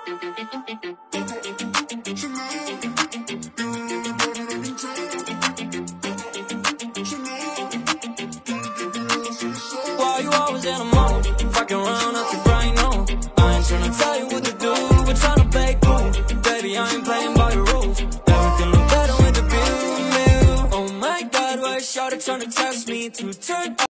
Why you always in a mode? Fucking around up to grind on. I ain't tryna tell you what to do, but tryna play cool. Baby, I ain't playing by the rules. Everything look better with the view. Oh my God, why is shawty tryna test me to turn